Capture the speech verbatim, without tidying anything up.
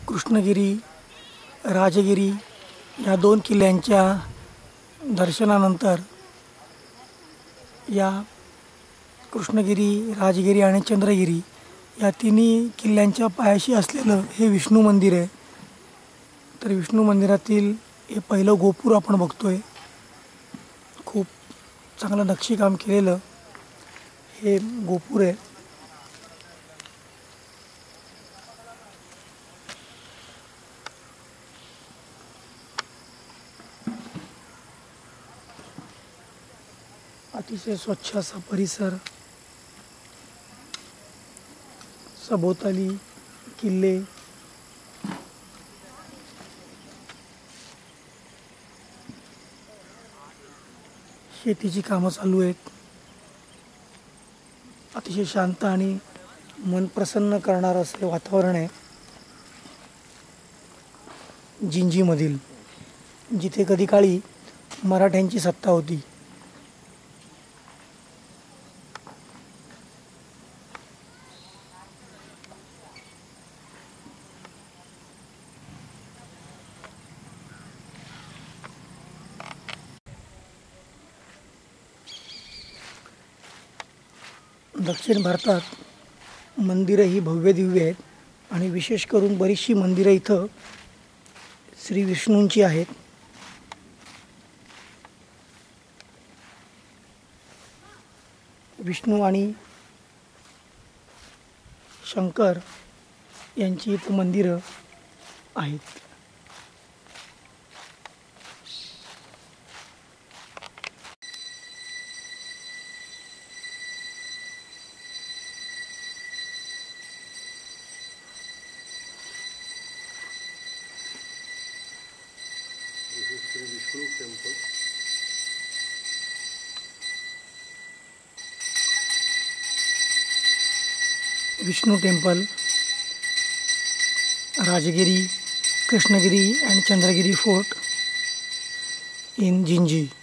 कृष्णगिरी, राजगिरी या दोन किल्ल्यांच्या दर्शनानंतर या कृष्णगिरी, राजगिरी आणि चंद्रगिरी या तिन्ही किल्ल्यांच्या पायाशी असलेलं हे विष्णू मंदिर आहे. तर विष्णू मंदिरातील हे पहिलं गोपूर आपण बघतोय. खूप चांगलं नक्षीकाम केलेलं हे गोपूर आहे. अतिशय स्वच्छ असा परिसर, सभोवताली किल्ले, शेतीची कामं चालू आहेत. अतिशय शांत आणि मन प्रसन्न करणारं असं वातावरण आहे जिंजीमधील, जिथे कधी काळी मराठ्यांची सत्ता होती. दक्षिण भारतात मंदिरं ही भव्य दिव्य आहेत आणि विशेष करून बरीचशी मंदिरं इथं श्री विष्णूंची आहेत. विष्णू आणि शंकर यांची इथं मंदिरं आहेत. Shri Vishnu temple. Vishnu temple, Rajgiri, Krishnagiri and Chandragiri Fort in Jinji.